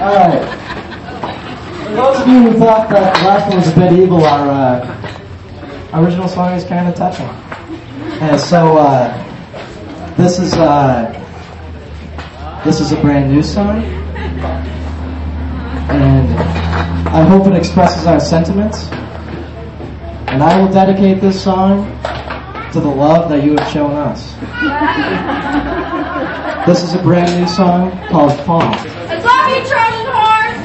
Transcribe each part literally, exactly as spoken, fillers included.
Alright. For those of you who thought that the last one was a bit evil, our uh, original song is kind of touching. And so, uh, this is, uh, this is a brand new song. And I hope it expresses our sentiments. And I will dedicate this song to the love that you have shown us. This is a brand new song called Fall. I love you, Trojan Whorse!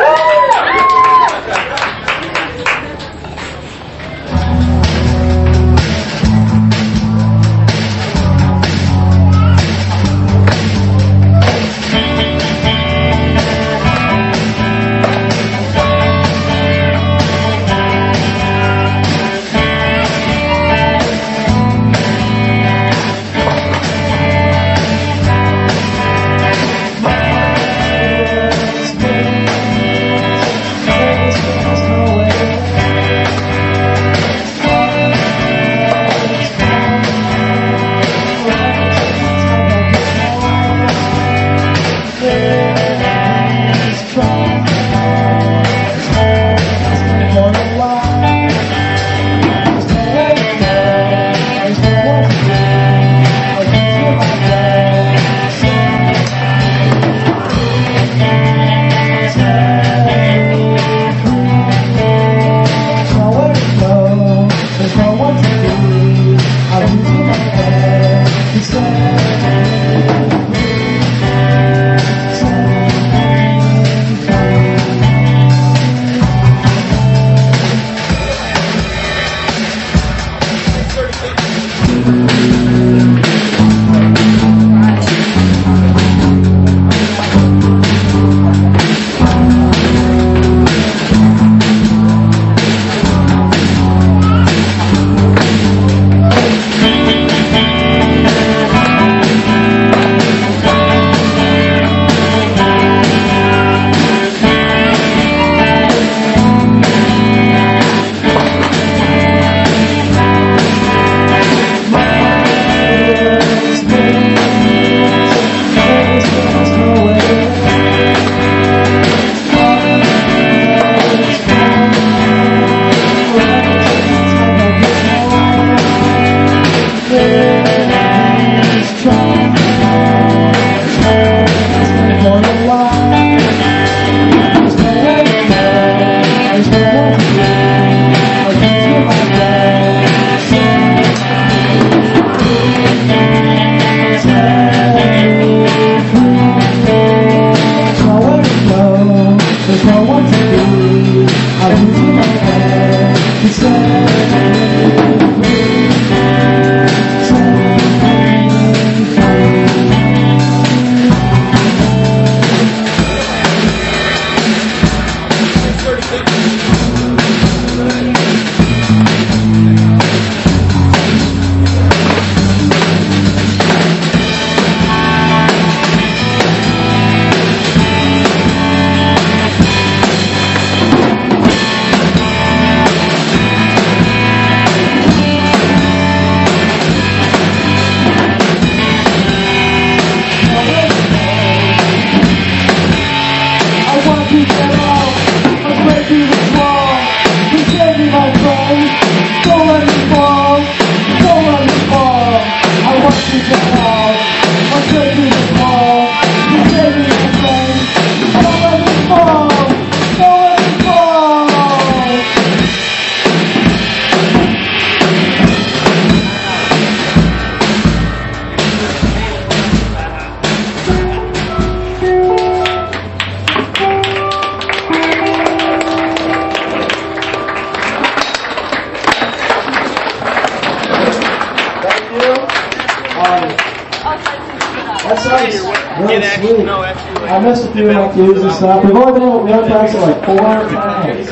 I missed a few of my cues and stuff. We've only been able to practice like four times.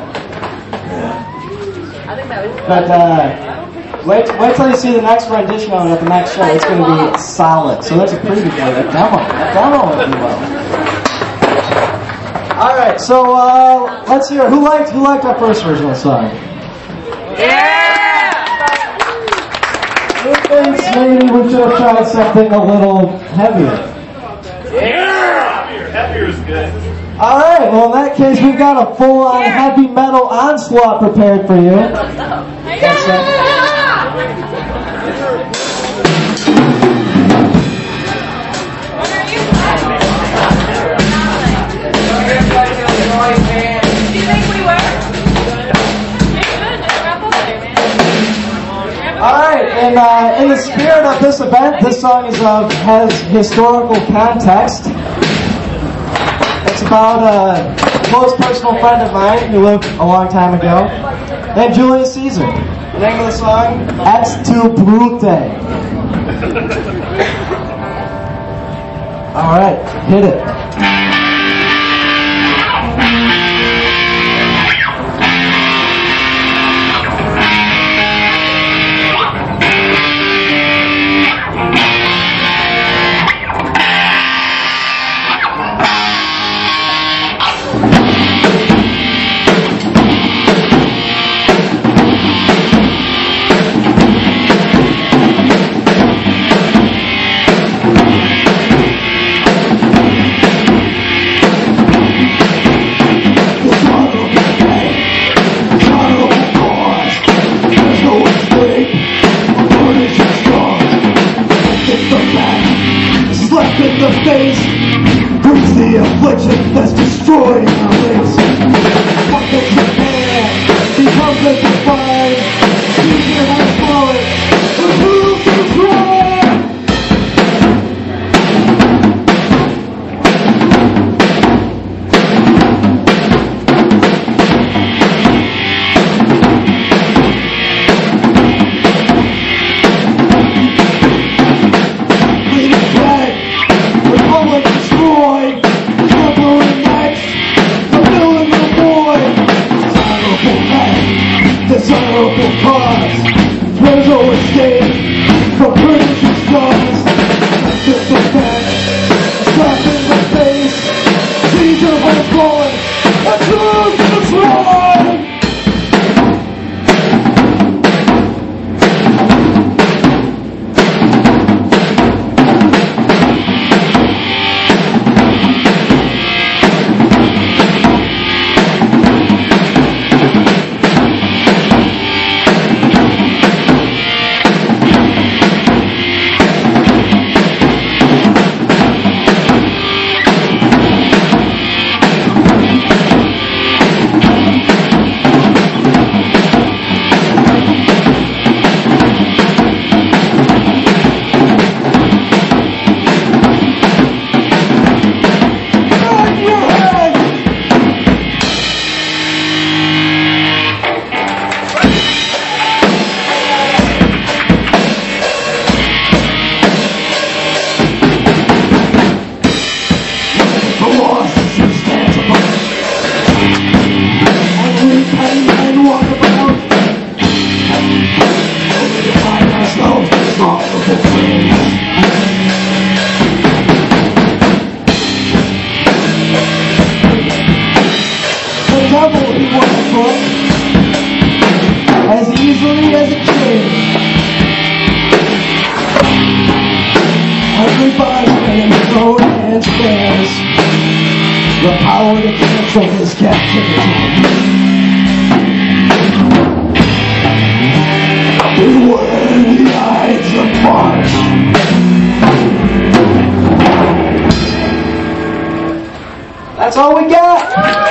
But uh, wait, wait till you see the next rendition of it at the next show. It's going to be solid. So there's a preview for it. A demo, a demo, if you will. All right, so uh, let's hear. Who liked who liked our first original song? Yeah! Who thinks maybe we should have tried something a little heavier? Yeah! Happier, happier is good. Alright, well in that case we've got a full-on heavy metal onslaught prepared for you. That's it. Alright, and uh, in the spirit of this event, this song is of has historical context. It's about a close personal friend of mine who lived a long time ago, named Julius Caesar. The name of the song, Ex tu Brute. Alright, hit it. The face brings the affliction that's destroying our race. Fuck the man becomes a divine. Caesar has fallen. The truth is wrong. Dishonorable cause. There's no escape from British stars. Just a fact, slap in the face. Caesar was born. The truth is wrong. As easily as it came. Everybody in his own hands bears the power to cancel his captivity. Beware the Ides of March. That's all we got.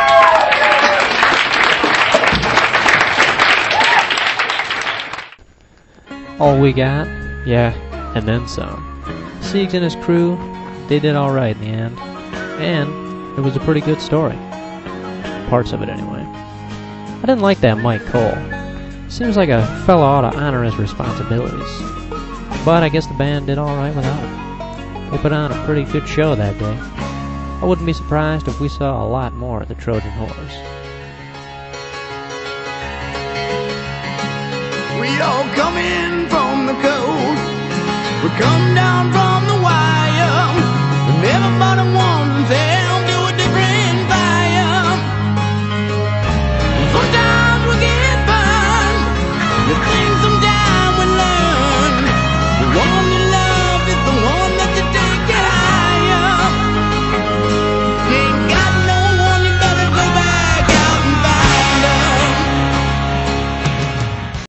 All we got? Yeah, and then some. Siegs and his crew, they did alright in the end. And it was a pretty good story. Parts of it, anyway. I didn't like that Mike Cole. Seems like a fella ought to honor his responsibilities. But I guess the band did alright without him. They put on a pretty good show that day. I wouldn't be surprised if we saw a lot more of the Trojan Whorse. We all come in from the coast. We come down from the